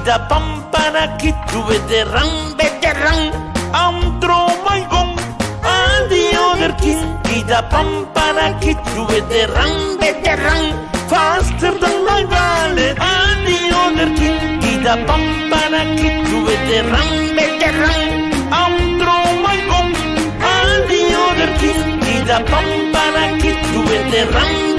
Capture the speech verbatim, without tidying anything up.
Gida pampana kitu veteran veteran Andro my gong all the other king Gida pampana kitu veteran veteran Faster than my ballet all the other king Gida pampana kitu veteran veteran Andro my gong all the other king Gida pampana kitu veteran